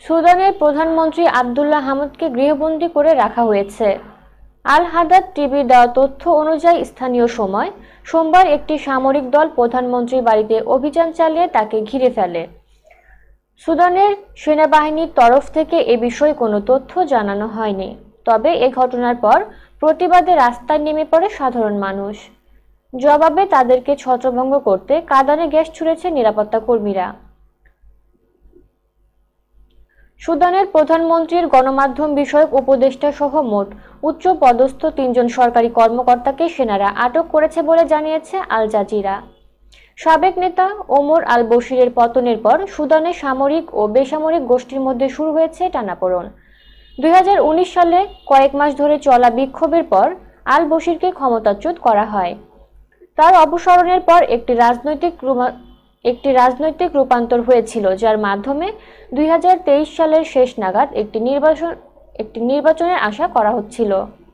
সুদানের প্রধানমন্ত্রী আব্দুল্লাহ হামিদকে গৃহবন্দী করে রাখা হয়েছে। আল হাদাদ টিভির দেওয়া তথ্য অনুযায়ী স্থানীয় সময় সোমবার একটি সামরিক দল প্রধানমন্ত্রীর বাড়িতে অভিযান চালিয়ে তাকে ঘিরে ফেলে। সুদানের সেনাবাহিনীর তরফ থেকে এ বিষয়ে কোনো তথ্য জানানো হয়নি। তবে এ ঘটনার পর প্রতিবাদে রাস্তায় নেমে পড়ে সাধারণ মানুষ। জবাবে তাদেরকে ছত্রভঙ্গ করতে কাঁদানে গ্যাস ছুড়েছে নিরাপত্তা কর্মীরা। সুদানের প্রধানমন্ত্রীর গণমাধ্যম বিষয়ক উপদেষ্টা সহ মোট উচ্চ পদস্থ ৩ জন সরকারি কর্মকর্তাকে সেনারা আটক করেছে বলে জানিয়েছে আল জাজিরা। সাবেক নেতা ওমর আল বশিরের পতনের পর সুদানের সামরিক ও বেসামরিক গোষ্ঠীর মধ্যে শুরু হয়েছে টানাপোড়েন। ২০১৯ সালে কয়েক মাস ধরে চলা বিক্ষোভের পর আল বশিরকে ক্ষমতাচ্যুত করা হয়। তার অপসারণের পর একটি রাজনৈতিক রূপান্তর হয়েছিল, যার মাধ্যমে ২০২৩ সালের শেষ নাগাদ একটি নির্বাচনের আশা করা হচ্ছিল।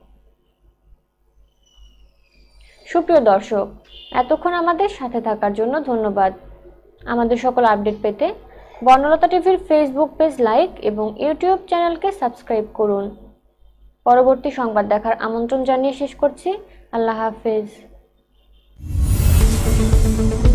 সুপ্রিয় দর্শক, এতক্ষণ আমাদের সাথে থাকার জন্য ধন্যবাদ। আমাদের সকল আপডেট পেতে বর্ণলতা টিভির ফেসবুক পেজ লাইক এবং ইউটিউব চ্যানেলকে সাবস্ক্রাইব করুন। পরবর্তী সংবাদ দেখার আমন্ত্রণ জানিয়ে শেষ করছি। আল্লাহ হাফেজ।